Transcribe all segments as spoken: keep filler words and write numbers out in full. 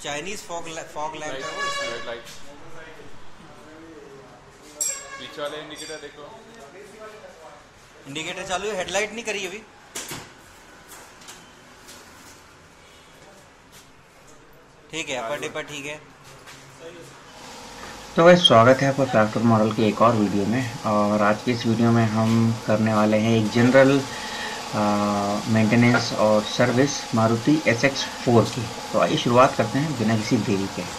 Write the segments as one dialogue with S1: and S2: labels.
S1: Chinese fog fog lamp है वो।
S2: Light पीछे वाले इंडिकेटर देखो,
S1: इंडिकेटर चालू है, हेडलाइट नहीं करी अभी। ठीक है, अपर डिपर ठीक है।
S3: तो भाई स्वागत है आपका ट्रैक्टर मॉडल के एक और वीडियो में। और आज की इस वीडियो में हम करने वाले हैं एक जनरल मेंटेनेंस और service Maruti S X four की। तो आइए शुरुआत करते हैं बिना किसी देरी के।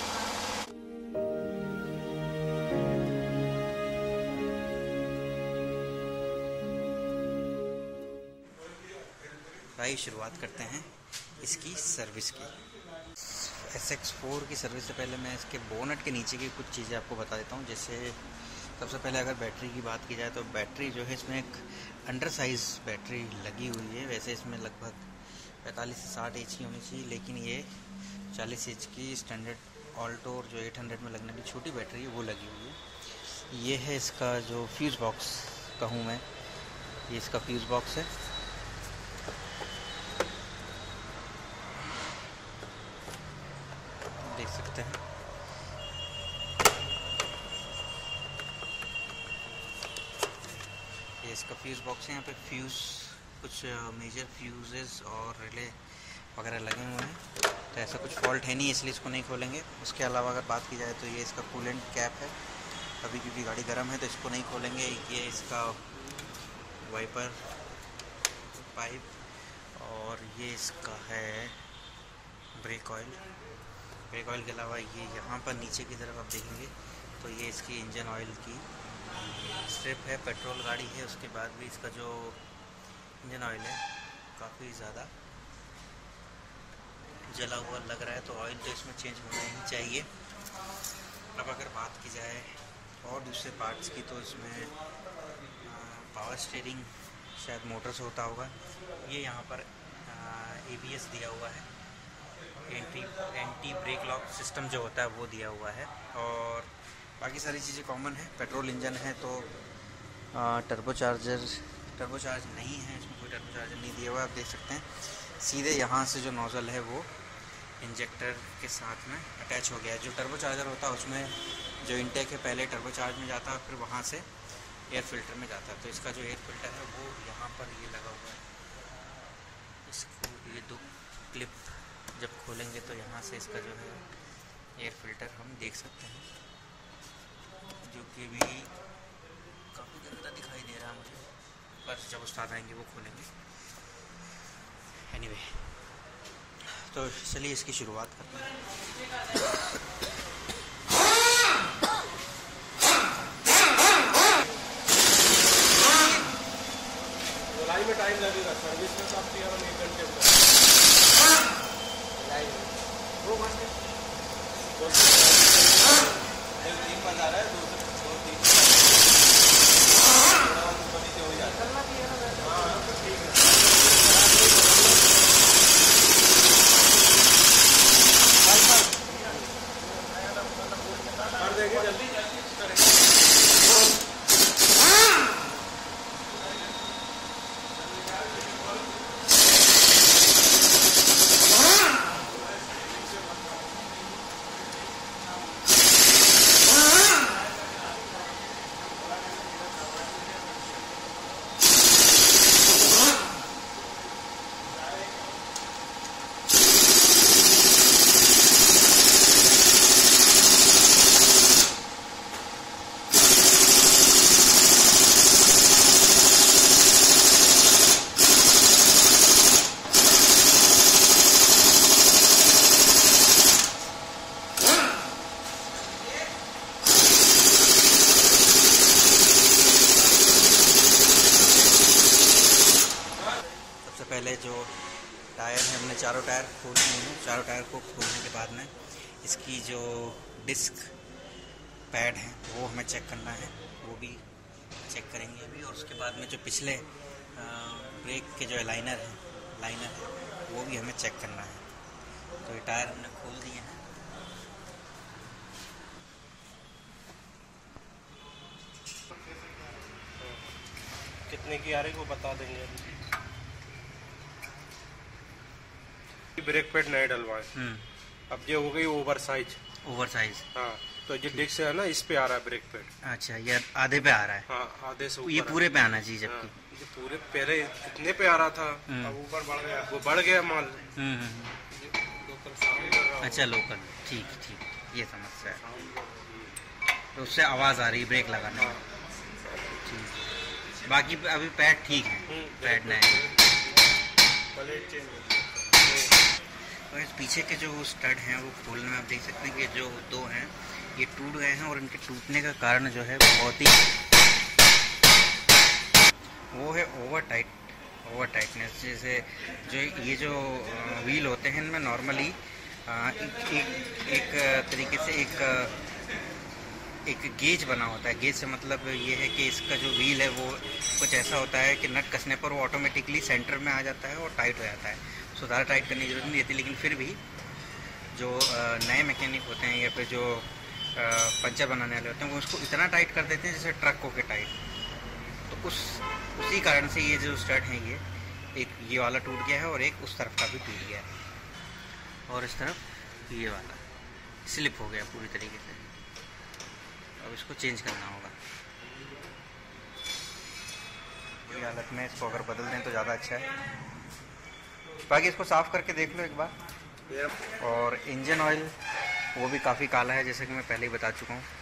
S1: भाई शुरुआत करते हैं इसकी सर्विस की। एस एक्स फोर की सर्विस से पहले मैं इसके बोनट के नीचे की कुछ चीज़ें आपको बता देता हूँ। जैसे सबसे पहले अगर बैटरी की बात की जाए तो बैटरी जो है इसमें एक अंडर साइज़ बैटरी लगी हुई है। वैसे इसमें लगभग पैंतालीस से साठ एच की होनी चाहिए, लेकिन ये चालीस एच की स्टैंडर्ड ऑल्टो जो आठ सौ में लगने वाली छोटी बैटरी है वो लगी हुई है। ये है इसका जो फ्यूज़ बॉक्स कहूँ मैं, ये इसका फ्यूज़ बॉक्स है। देख सकते हैं ये इसका फ्यूज़ बॉक्स है। यहाँ पे फ्यूज़ कुछ मेजर फ्यूजेस और रिले वगैरह लगे हुए हैं, तो ऐसा कुछ फॉल्ट है नहीं, इसलिए इसको नहीं खोलेंगे। उसके अलावा अगर बात की जाए तो ये इसका कूलेंट कैप है। अभी क्योंकि गाड़ी गर्म है तो इसको नहीं खोलेंगे। ये इसका वाइपर पाइप और ये इसका है ब्रेक ऑयल। ब्रेक ऑयल के अलावा ये यहाँ पर नीचे की तरफ आप देखेंगे तो ये इसकी इंजन ऑयल की स्ट्रिप है। पेट्रोल गाड़ी है, उसके बाद भी इसका जो इंजन ऑयल है काफ़ी ज़्यादा जला हुआ लग रहा है, तो ऑयल तो इसमें चेंज होना ही चाहिए। अब अगर बात की जाए और दूसरे पार्ट्स की तो इसमें पावर स्टीयरिंग शायद मोटर से होता होगा। ये यहाँ पर ए बी एस दिया हुआ है, anti anti brake lock system जो होता है वो दिया हुआ है। और बाकी सारी चीज़ें कॉमन है। पेट्रोल इंजन है तो टर्बो चार्जर टर्बो चार्ज नहीं है, इसमें कोई टर्बो चार्जर नहीं दिया हुआ है। आप देख सकते हैं सीधे यहाँ से जो नोज़ल है वो इंजेक्टर के साथ में अटैच हो गया है। जो टर्बो चार्जर होता है उसमें जो इंटेक है पहले टर्बो चार्ज में जाता है, फिर वहाँ से एयर फिल्टर में जाता है। तो इसका जो एयर फिल्टर है वो यहाँ पर ये लगा हुआ है। इसको ये दो क्लिप जब खोलेंगे तो यहाँ से इसका जो है एयर फिल्टर हम देख सकते हैं, जो कि भी काफ़ी गंदा दिखाई दे रहा है मुझे, पर जब उस्ताद आएंगे वो खोलेंगे। एनीवे anyway, तो चलिए इसकी शुरुआत करते हैं।
S2: धुलाई में टाइम लगेगा, सर्विस में तो आप केवल एक घंटे में वो मस्त तीन बजा रहा है, दो से दो तीन ऊपर नीचे हो जाता है। हाँ तो ठीक है, कर देंगे जल्दी जल्दी करेंगे।
S1: पहले जो टायर है हमने चारों टायर खोल लिए हैं। चारों टायर को खोलने के बाद में इसकी जो डिस्क पैड है वो हमें चेक करना है, वो भी चेक करेंगे अभी। और उसके बाद में जो पिछले ब्रेक के जो लाइनर है लाइनर है वो भी हमें चेक करना है। तो ये टायर हमने खोल दिए हैं।
S2: कितने की आ रही वो बता देंगे। ब्रेक पैड नहीं डलवाए, अब ये हो गई ओवर साइज।
S1: Over size.
S2: हाँ, तो ये डिस्क है ना, इस पे आ रहा है ब्रेक पैड।
S1: अच्छा, ये आधे पे आ रहा है।
S2: हाँ, आधे से ऊपर।
S1: ये पूरे पे आना चाहिए जबकि।
S2: हाँ, ये पूरे पहले इतने पे आ रहा था, अब ऊपर बढ़ गया, वो बढ़ गया माल।
S1: हम्म हम्म। अच्छा, लोकल। ठीक ठीक, ये समस्या है, तो उससे आवाज़ आ रही ब्रेक लगाने में। ठीक, बाकी अभी पैड ठीक है, पैड नए। और इस पीछे के जो स्टड हैं वो खोलने में आप देख सकते हैं कि जो दो हैं ये टूट गए हैं, और इनके टूटने का कारण जो है बहुत ही वो है ओवर टाइट ओवर टाइटनेस। जैसे जो ये जो व्हील होते हैं इनमें नॉर्मली एक, एक एक तरीके से एक एक गेज बना होता है। गेज से मतलब ये है कि इसका जो व्हील है वो कुछ ऐसा होता है कि नट कसने पर वो ऑटोमेटिकली सेंटर में आ जाता है और टाइट हो जाता है। सो ज़्यादा टाइट करने की जरूरत नहीं रहती, लेकिन फिर भी जो नए मैकेनिक होते हैं या फिर जो पंचर बनाने वाले होते हैं वो उसको इतना टाइट कर देते हैं जैसे ट्रक हो के टाइट। तो उस उसी कारण से ये जो स्टड हैं ये एक ये वाला टूट गया है और एक उस तरफ का भी टूट गया है, और इस तरफ ये वाला स्लिप हो गया पूरी तरीके से। अब इसको चेंज करना होगा। ये हालत में इसको अगर बदल दें तो ज़्यादा अच्छा है। बाकी इसको साफ़ करके देख लो एक बार। और इंजन ऑयल वो भी काफ़ी काला है, जैसे कि मैं पहले ही बता चुका हूँ।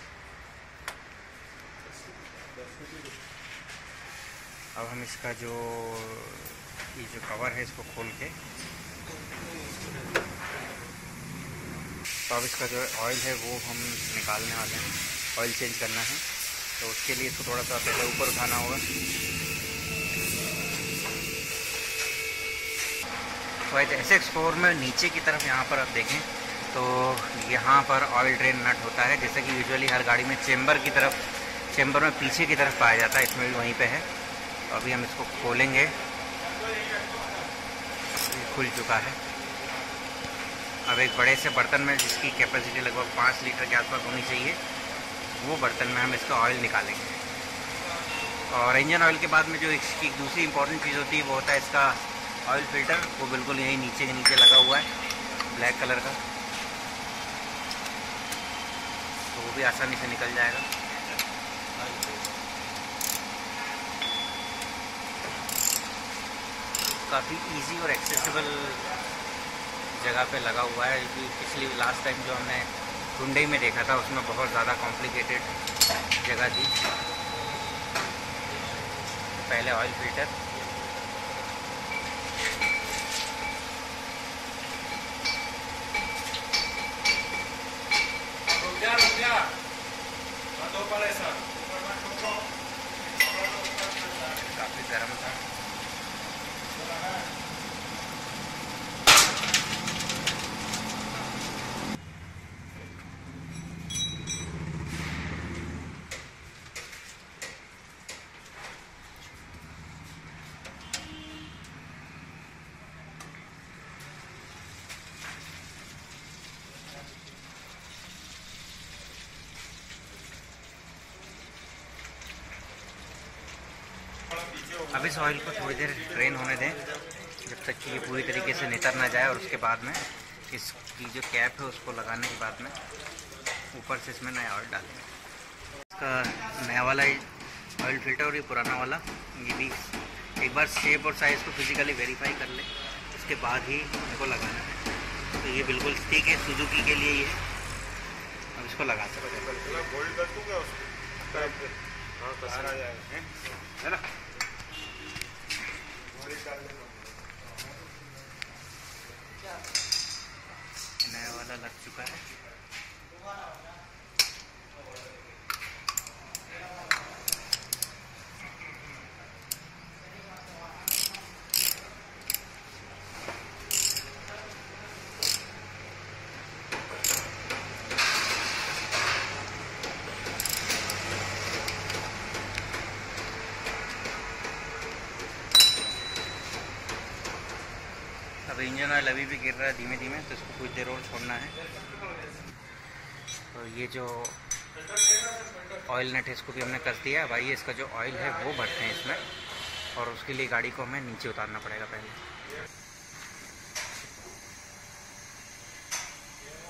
S1: अब हम इसका जो ये जो कवर है इसको खोल के, तो अब इसका जो ऑयल है वो हम निकालने वाले हैं, ऑयल चेंज करना है। तो उसके लिए इसको थोड़ा सा पहले ऊपर उठाना होगा। तो एस एक्स फोर में नीचे की तरफ यहाँ पर आप देखें तो यहाँ पर ऑयल ड्रेन नट होता है, जैसे कि यूजुअली हर गाड़ी में चेम्बर की तरफ चेम्बर में पीछे की तरफ पाया जाता है, इसमें भी वहीं पे है। तो अभी हम इसको खोलेंगे। खुल चुका है। अब एक बड़े से बर्तन में जिसकी कैपेसिटी लगभग पाँच लीटर के आसपास होनी चाहिए, वो बर्तन में हम इसका ऑयल निकालेंगे। और इंजन ऑयल के बाद में जो इसकी दूसरी इंपॉर्टेंट चीज़ होती है वो होता है इसका ऑयल फिल्टर। वो बिल्कुल यहीं नीचे के नीचे लगा हुआ है ब्लैक कलर का, तो वो भी आसानी से निकल जाएगा। काफ़ी इजी और एक्सेसिबल जगह पे लगा हुआ है। कि पिछली लास्ट टाइम जो हमने हुंडई में देखा था उसमें बहुत ज़्यादा कॉम्प्लिकेटेड जगह थी। पहले ऑयल फिल्टर, काफ़ी गर्म था। अब इस ऑयल को थोड़ी देर ड्रेन होने दें जब तक कि ये पूरी तरीके से नितर ना जाए, और उसके बाद में इसकी जो कैप है उसको लगाने के बाद में ऊपर से इसमें नया ऑयल डालेंगे। इसका नया वाला ऑयल फिल्टर और ये पुराना वाला, ये भी एक बार शेप और साइज़ को फिजिकली वेरीफाई कर ले, उसके बाद ही इनको लगाना है। तो ये बिल्कुल ठीक है, सुजुकी के लिए ये अब इसको लगा सकते हैं, है ना। नया वाला लग चुका है। अब इंजन ऑयल अभी भी गिर रहा है धीमे धीमे, तो इसको कुछ देर और छोड़ना है। तो ये जो ऑयल नट है इसको भी हमने कर दिया। अब आइए इसका जो ऑयल है वो भरते हैं इसमें, और उसके लिए गाड़ी को हमें नीचे उतारना पड़ेगा पहले।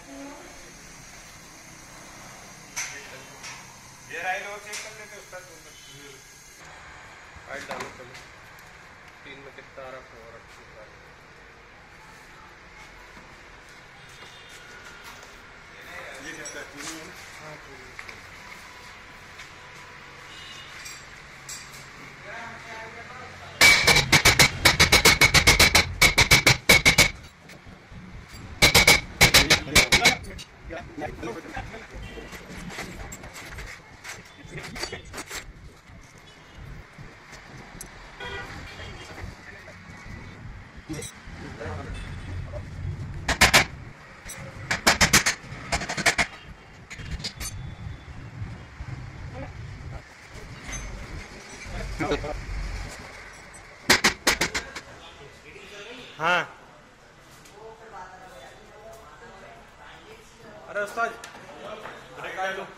S2: हाँ अरे उस्ताद ब्रेक आए लो।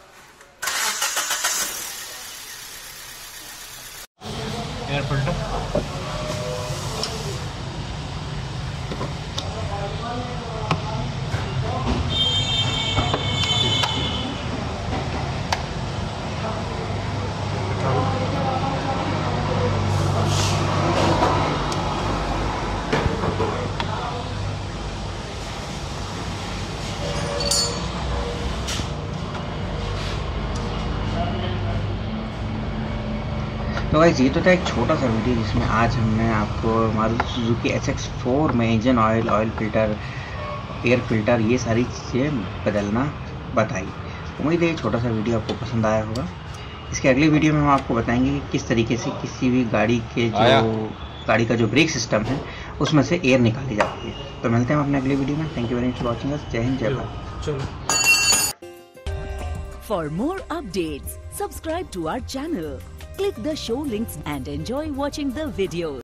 S2: एयर फिल्टर
S3: तो गाइस ये तो था एक छोटा सा वीडियो जिसमें आज हमने आपको Maruti Suzuki S X four में engine oil, oil filter, air filter ये सारी चीज़ें बदलना बताई। उम्मीद है ये छोटा सा वीडियो आपको पसंद आया होगा। इसके अगले वीडियो में हम आपको बताएंगे कि किस तरीके से किसी भी गाड़ी के जो गाड़ी का जो ब्रेक सिस्टम है उसमें से एयर निकाली जाती है। तो मिलते हैं अपने अगले वीडियो में। Thank you very much for watching us. जय हिंद, जय भारत।
S2: चलो।
S4: For more updates, subscribe to our channel. Click the show links and enjoy watching the videos.